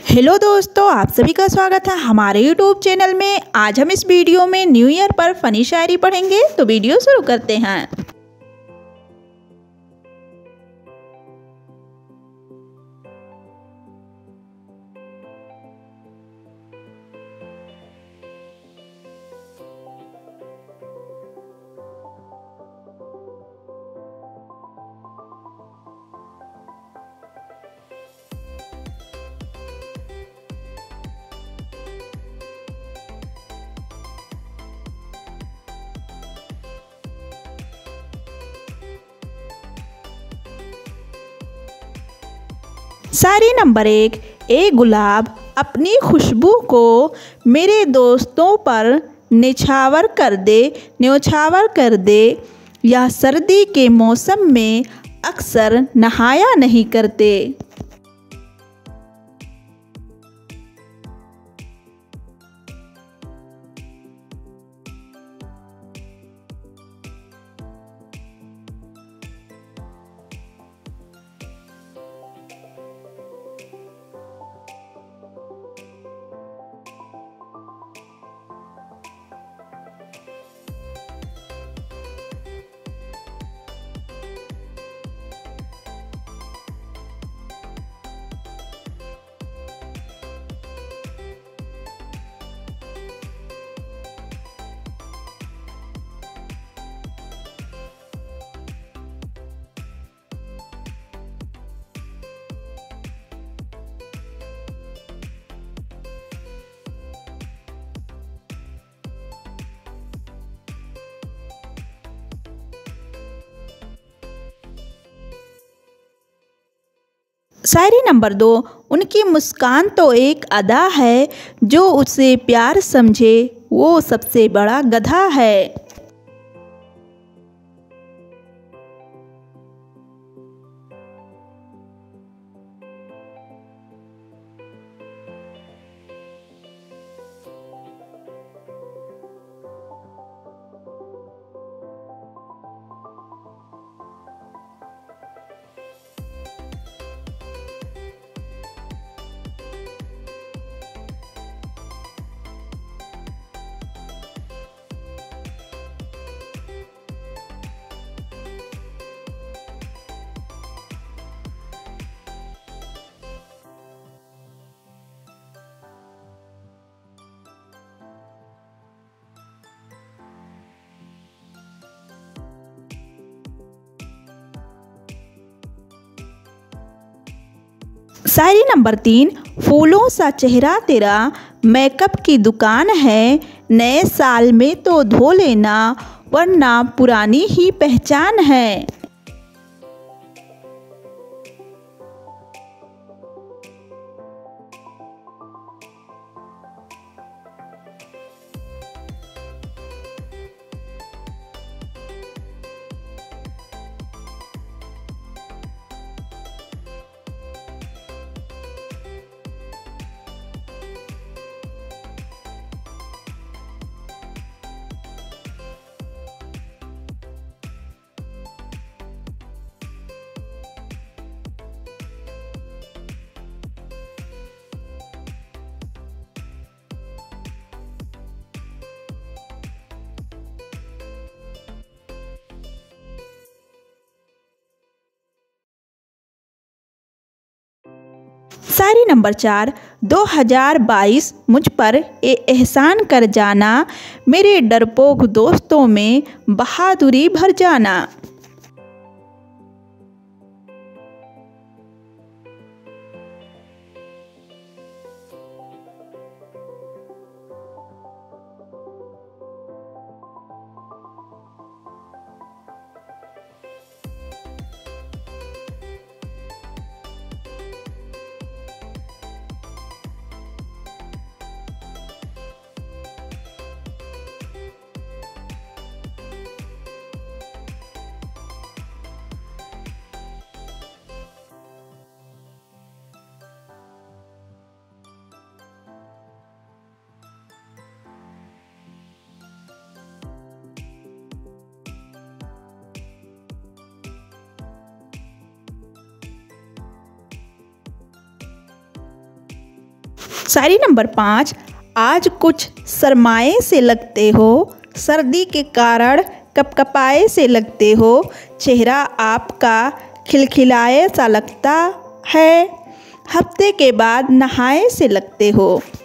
Hello दोस्तों, आप सभी का स्वागत है हमारे यूट्यूब चैनल में। आज हम इस वीडियो में न्यू ईयर पर फनी शायरी पढ़ेंगे, तो वीडियो शुरू करते हैं। शायरी नंबर 1। ए गुलाब अपनी खुशबू को मेरे दोस्तों पर न्यौछावर कर दे। या सर्दी के मौसम में अक्सर नहाया नहीं करते। शायरी नंबर 2। उनकी मुस्कान तो एक अदा है, जो उसे प्यार समझे वो सबसे बड़ा गधा है। शायरी नंबर 3। फूलों सा चेहरा तेरा मेकअप की दुकान है। नए साल में तो धो लेना, वरना पुरानी ही पहचान है। शायरी नंबर 4। 2022 मुझ पर एहसान कर जाना, मेरे डरपोक दोस्तों में बहादुरी भर जाना। शायरी नंबर 5। आज कुछ सरमाए से लगते हो, सर्दी के कारण कपकपाए से लगते हो, चेहरा आपका खिलखिलाए सा लगता है, हफ्ते के बाद नहाए से लगते हो।